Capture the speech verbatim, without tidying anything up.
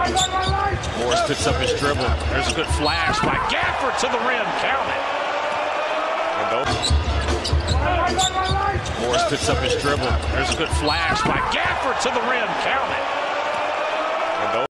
Morris picks up his dribble. There's a good flash by Gafford to the rim. Count it. Morris picks up his dribble. There's a good flash by Gafford to the rim. Count it.